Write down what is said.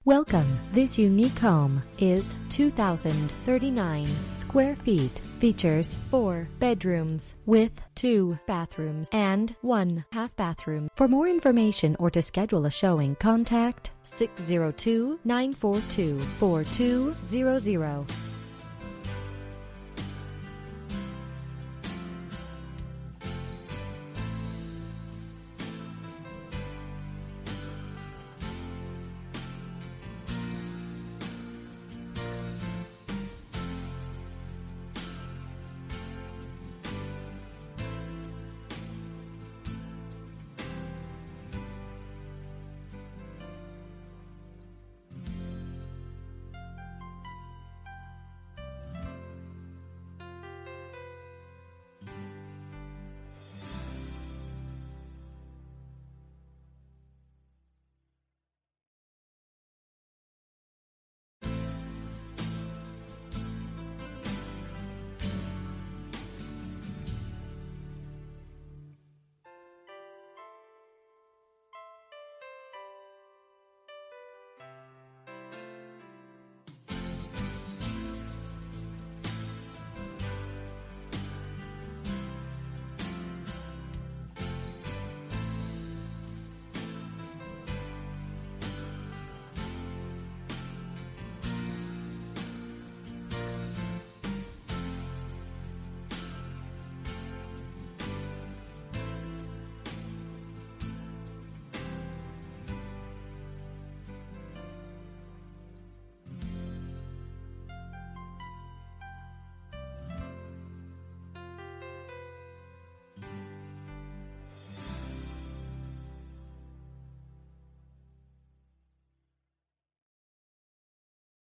Welcome. This unique home is 2,039 square feet. Features 4 bedrooms with 2 bathrooms and 1 half bathroom. For more information or to schedule a showing, contact 602-942-4200.